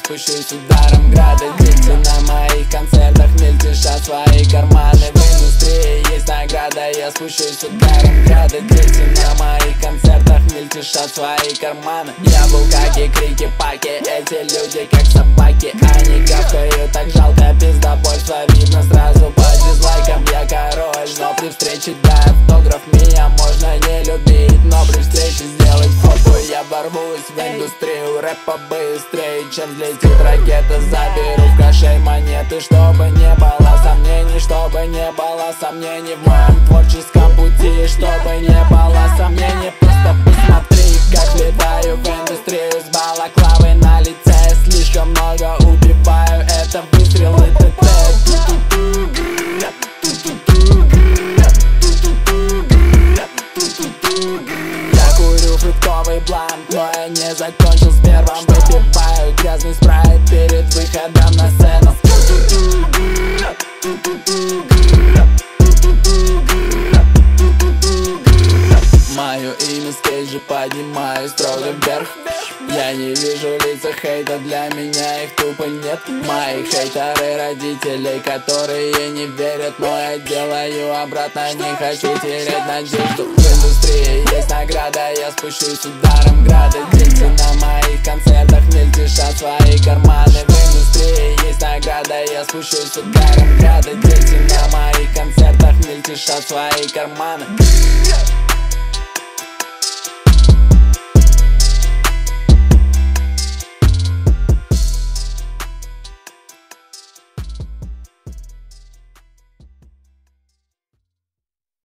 спущусь ударом града. Дети на моих концертах мельтешат свои карманы. В индустрии есть награда, я спущусь ударом града. Дети на моих концертах мельтешат свои карманы. Я был как и крики-паки, эти люди как собаки. Они гавкают, так жалко, пиздобольство видно сразу по дизлайкам. Я король, но при встрече дай автограф. Меня можно не любить, но при встрече сделать фото. Я ворвусь в индустрию рэпа быстрее, чем взлетит ракета. Заберу в кошель монеты, чтобы не было сомнений, чтобы не было сомнений в моем творческом пути, чтобы не было сомнений. Просто посмотри, как влетаю в индустрию с балаклавой на лице. Слишком много убиваю, это выстрелы ТТ. Я курю фруктовый блант, но я не закончил с первым. Выпиваю грязный спрайт перед выходом на сцену. Мое имя с стейджа поднимаю строго вверх. Я не вижу лица хейта, для меня их тупо нет. Мои хейтеры родителей, которые не верят, но я делаю обратно, не хочу терять надежду. В индустрии есть награда, я спущусь ударом града. Дети на моих концертах мельтешат свои карманы. В индустрии есть награда, я спущусь ударом града. Дети на моих концертах мельтешат свои карманы.